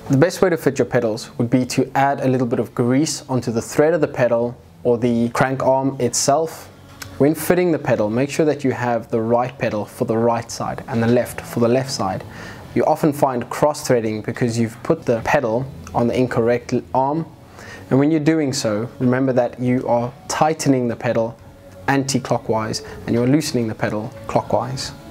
The best way to fit your pedals would be to add a little bit of grease onto the thread of the pedal or the crank arm itself. When fitting the pedal, make sure that you have the right pedal for the right side and the left for the left side. You often find cross-threading because you've put the pedal on the incorrect arm, and when you're doing so, remember that you are tightening the pedal anti-clockwise and you're loosening the pedal clockwise.